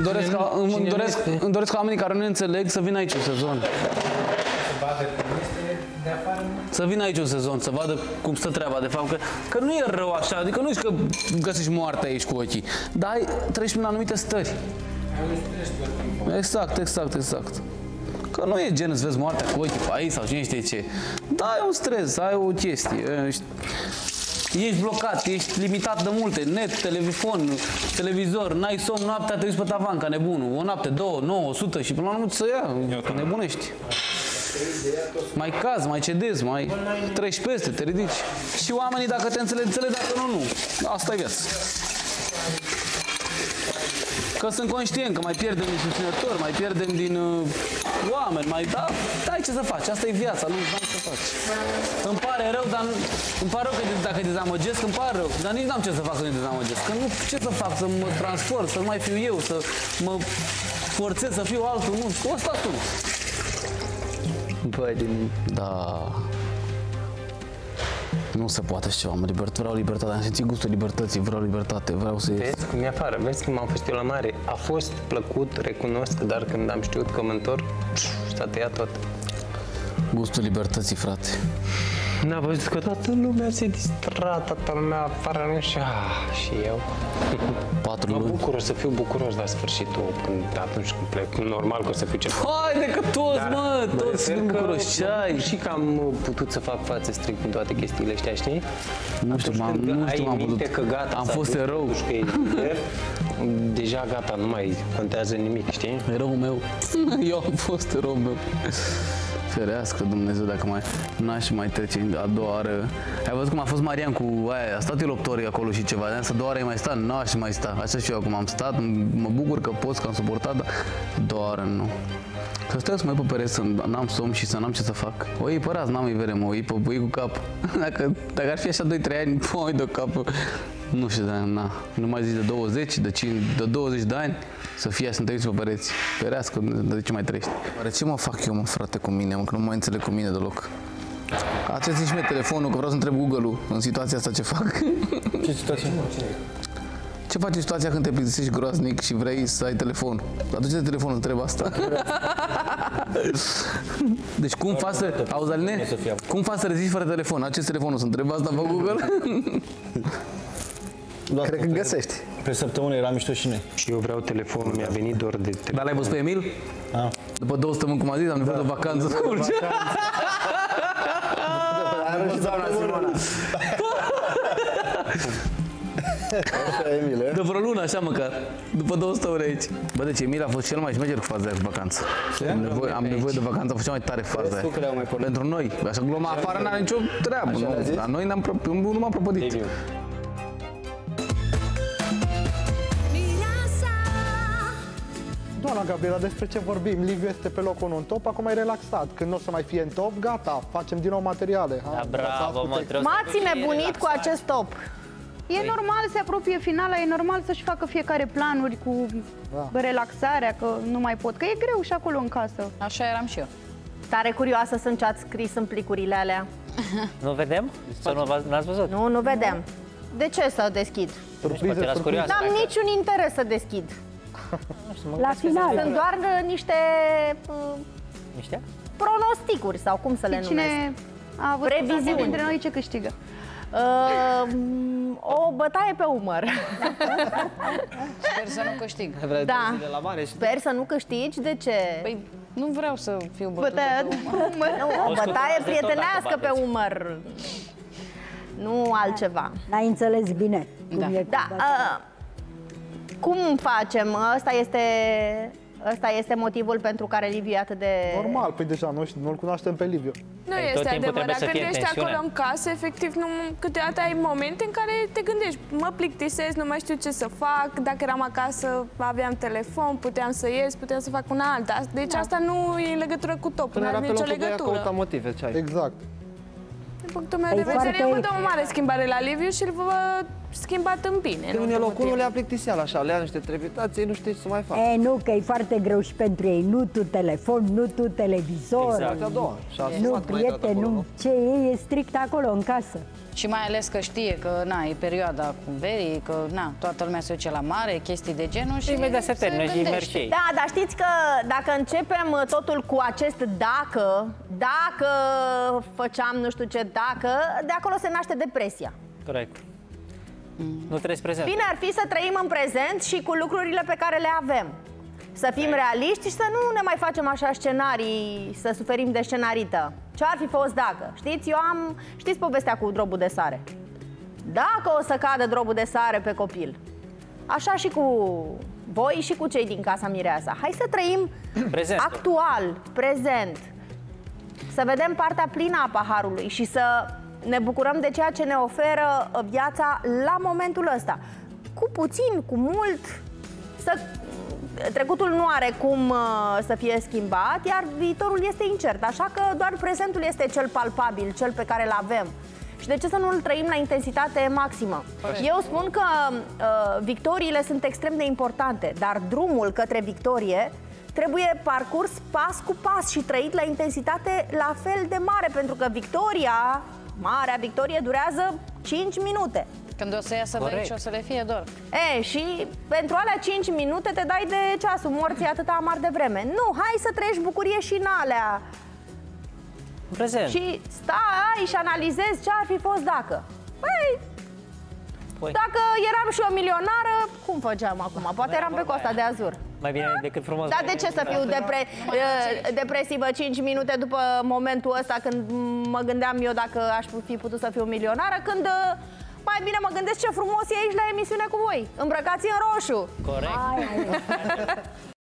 Îmi doresc ca oamenii care nu înțeleg să vină aici un sezon. Să vină aici un sezon, să vadă cum stă treaba, de fapt, că nu e rău așa, adică nu ești că găsești moarte aici cu ochii, dar treci prin anumite stări. Exact. Că nu e gen să vezi moartea cu ochii pe aici sau cine știe ce. Da, ai un stres, ai o chestie. Ești blocat, ești limitat de multe, net, telefon, televizor, n-ai somn noaptea, te uiți pe tavan ca nebunul. O noapte, 2, 9, 100 și până la urmă să ia, că nebunești. Mai cazi, mai cedezi, mai treci peste, te ridici. Și oamenii dacă te înțeleg, dacă nu. Asta e viața. Că sunt conștient că mai pierdem din susținători, mai pierdem din oameni, da, ai ce să faci, asta e viața, nu am ce să faci. Îmi pare rău, dar îmi pare rău că dacă dezamăgesc, îmi pare rău, dar nici n-am ce să fac să nu dezamăgesc. Că nu, ce să fac, să mă transform, să nu mai fiu eu, să mă forțez să fiu altul, nu, ăsta tu. Băi, Da. Nu se poate așa ceva, vreau libertate, am simțit gustul libertății, vreau libertate, vreau să ies. Vezi cum e afară, vezi cum am fost eu la mare. A fost plăcut, recunosc, dar când am știut că mă întorc, s-a tăiat tot. Gustul libertății, frate. N-a văzut că toată lumea se distra, toată lumea afară și eu. 4 luni. Mă bucur, o să fiu bucuros la sfârșitul, atunci când plec. Normal că o să fiu ceva. Haide că toți, mă, toți sunt bucuroși. Ce ai? Și că am putut să fac față strict în toate chestiile astea, știi? Nu știu, m-am putut. Că gata, am fost erou. Deja gata, nu mai contează nimic, știi? Eroul meu. Eu am fost eroul meu. Ferească Dumnezeu dacă n-aș mai trece a doua oară. Ai văzut cum a fost Marian cu aia, a stat el 8 ore acolo și ceva, de-aia să 2 ore mai sta, n-aș mai sta. Așa și eu acum am stat, mă bucur că pot, că am suportat, dar 2 ore nu. Să stau să mai pe pereți, să n-am somn și să n-am ce să fac. O iei pe raz, n-am ivere, mă, o iei cu cap. Dacă ar fi așa 2-3 ani, o iei de cap. Nu știu, dar nu mai zici de 20, de 20 de ani, să fie să te uiți pe pereți. Ferească, de ce mai trăiești? Oare ce mă fac eu, mă, frate, cu mine, mă, că nu mai înțeleg cu mine deloc. Ați zis și mie telefonul, că vreau să întreb Google-ul în situația asta ce fac. Ce situație? Ce faci în situația când te plictisești groaznic și vrei să ai telefon? Aduce-te telefonul, întreb asta. Deci cum faci să... Auzi, Aline? Cum faci să rezisti fără telefon? Acest telefonul, să întreb asta pe Google? Cred că găsești. Pe săptămână era mișto și noi. Și eu vreau telefonul, mi-a venit doar de telefon. Dar l-ai văzut pe Emil? După 2 săptămâni, cum a zis, am nevoie de vacanță scurge. Și doamna Simona. De vreo lună, așa măcar. După 200 ore aici. Bă, deci Emil a fost cel mai șmecher cu faza aia cu vacanță. Am nevoie de vacanță, a fost cea mai tare faza aia. Pentru noi. Așa gluma afară n-are nicio treabă. Dar noi nu m-am propădit. Doamna Gabriela, despre ce vorbim? Liviu este pe locul 1 în top, acum e relaxat. Când nu o să mai fie în top, gata, facem din nou materiale. Da, bravo, mă, M-ați nebunit cu acest top. E normal, se apropie finala, e normal să-și facă fiecare planuri cu relaxarea, că nu mai pot, că e greu și acolo în casă. Așa eram și eu. Tare curioasă sunt ce ați scris în plicurile alea. Nu vedem? Sau nu ați văzut? Nu vedem. De ce să deschid? N-am niciun interes să deschid. La final. Sunt doar niște pronosticuri sau cum să le numesc. Cine a avut previziuni dintre noi, ce câștigă? O bătaie pe umăr. Sper să nu câștig. Da. Sper să nu câștigi. De ce? Păi nu vreau să fiu bătută pe umăr. O bătaie prietenească pe umăr. Nu altceva. N-ai înțeles bine. Cum facem? Ăsta este motivul pentru care Liviu e atât de... Normal, păi deja nu-l cunoaștem pe Liviu. Nu este adevărat. Când ești acolo în casă, efectiv, câteodată ai momente în care te gândești, mă plictisesc, nu mai știu ce să fac, dacă eram acasă, aveam telefon, puteam să ies, puteam să fac una alta. Deci asta nu e în legătură cu topul, nu are nicio legătură. Exact. Din punctul meu de vedere, eu văd o mare schimbare la Liviu și îl văd schimbat în bine. De unde locul nu le-a plictiseal așa, le-a niște trebitații, nu știi ce să mai fac. Nu, că e foarte greu și pentru ei. Nu tu telefon, nu tu televizor. Exact, a doua. Nu, prieten, nu. Ce e strict acolo, în casă. Și mai ales că știe că, na, e perioada cu verii, că, na, toată lumea se duce la mare, chestii de genul și imediat se termină și merg și ei. Da, dar știți că dacă începem totul cu acest dacă făceam nu știu ce dacă, de acolo se naște depresia. Corect. Nu trăiesc prezent. Bine ar fi să trăim în prezent și cu lucrurile pe care le avem. Să fim realiști și să nu ne mai facem așa scenarii, să suferim de scenarită. Ce ar fi fost dacă? Știți, știți povestea cu drobul de sare? Dacă o să cadă drobul de sare pe copil, așa și cu voi și cu cei din Casa Mireasa. Hai să trăim actual, prezent. Să vedem partea plină a paharului și să ne bucurăm de ceea ce ne oferă viața la momentul ăsta. Cu puțin, cu mult, trecutul nu are cum să fie schimbat, iar viitorul este incert, așa că doar prezentul este cel palpabil, cel pe care îl avem. Și de ce să nu îl trăim la intensitate maximă? Eu spun că victoriile sunt extrem de importante, dar drumul către victorie trebuie parcurs pas cu pas și trăit la intensitate la fel de mare, pentru că victoria, marea victorie, durează 5 minute. Când o să iasă de aici, o să le fie dor. Și pentru alea 5 minute te dai de ceasul morții atâta amar de vreme. Nu, hai să trăiești bucurie și în alea. Prezent. Și stai și analizezi ce ar fi fost dacă. Dacă eram și eu milionară, cum făceam acum? Poate eram pe Costa de Azur. Mai bine decât frumos. Dar de ce să fiu depresivă 5 minute după momentul ăsta, când mă gândeam eu dacă aș fi putut să fiu milionară, când mai bine mă gândesc ce frumos e aici la emisiune cu voi, îmbrăcați în roșu. Corect.